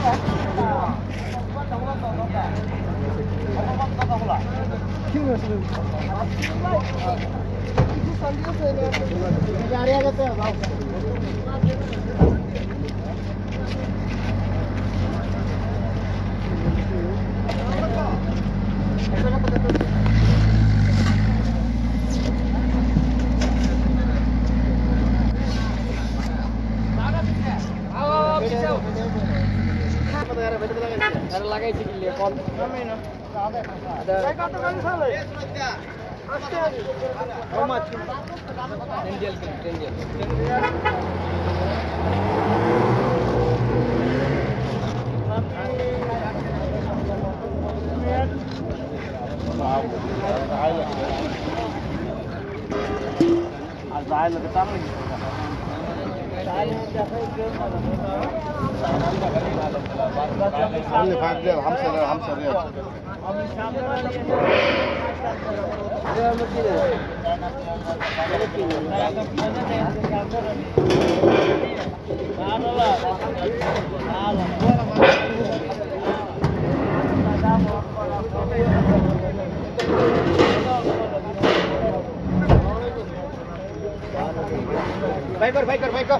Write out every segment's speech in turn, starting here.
Baik.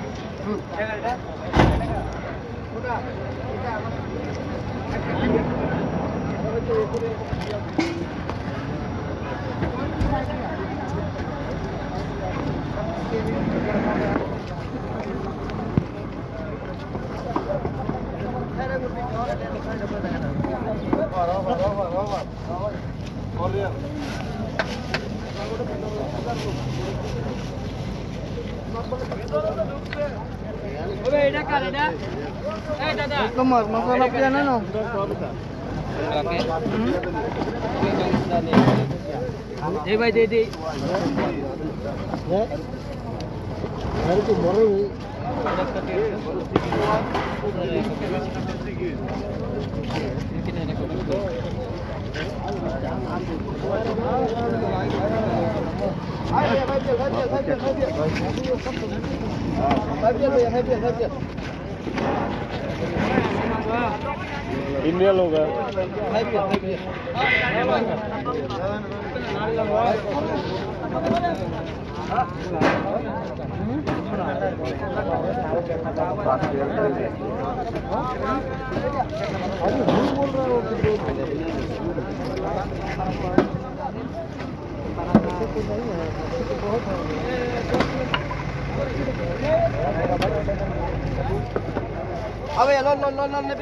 Nomor masalah piano no. Oke. भाई दे अरे तो मरो इंडिया लोग अबे लो ने पे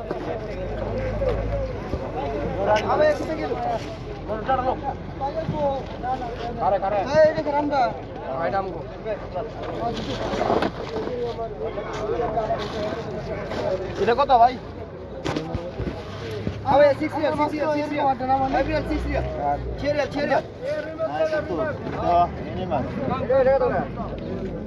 अबे कितने किलो चढ़ लो करे ए देख रामदा मैडम को এটা কত ভাই अबे 6 ইয়ার एवरी 6 ইয়ার ছেড়ে এনে মাছ